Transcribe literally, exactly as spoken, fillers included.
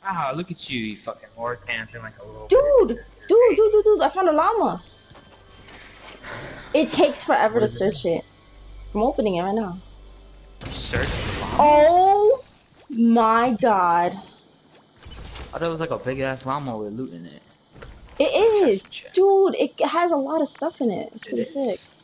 Ah, look at you, you fucking horde panther like a little. Dude, dude, dude, dude, dude! I found a llama. It takes forever to search it. it. I'm opening it right now. Search the llama? Oh my god! I thought it was like a big ass llama with loot in it. It is, dude. It has a lot of stuff in it. It's pretty sick.